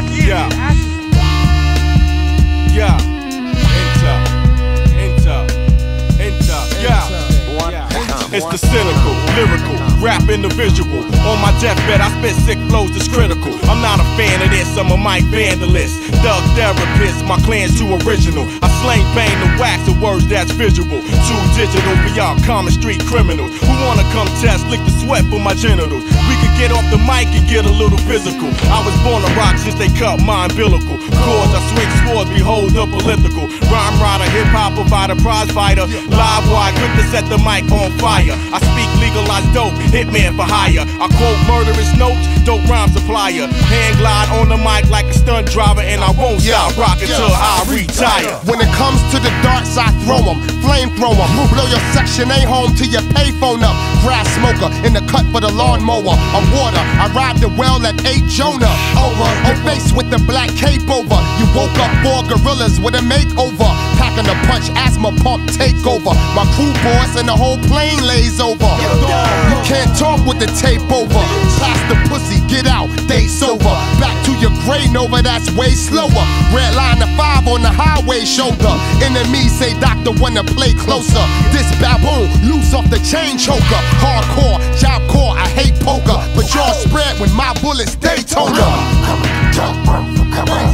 lucky Yeah. Enter. Yeah. It's the cynical, lyrical, rap individual. On my deathbed, I spit sick flows that's critical. I'm not a fan of this, I'm a mic vandalist. Thug therapist, my clan's too original. I slang bang the wax of words that's visual. Too digital, we are common street criminals. Who wanna come test, lick the sweat from my genitals? We could get off the mic and get a little physical. I was born to rock since they cut my umbilical. Chords, I swing swords, behold the political. Rhyme rider, hip-hop provider, prize fighter. Live wire, quick to set the mic on fire. I speak legalized dope, hitman for hire. I quote murderous notes, dope rhyme supplier. Hand glide on the mic like a stunt driver, and I won't stop rocking till I retire. When it comes to the darts, I throw 'em, flamethrower. Blow your section A home till your payphone up. Grass smoker in the cut for the lawnmower. A water, I ride the well at 8 Jonah. Over, your face with the black cape over. You woke up 4 gorillas with a makeover. Packing a punch, asthma pump takeover. My crew boys and the whole plane lays over. You can't talk with the tape over. Pass the pussy, get out, date's over. Back to your gray Nova, that's way slower. Red line to 5 on the highway shoulder. Enemies say doctor wanna play closer. This baboon, loose off the chain choker. Hardcore, job core, I hate poker. But y'all spread when my bullets Daytona.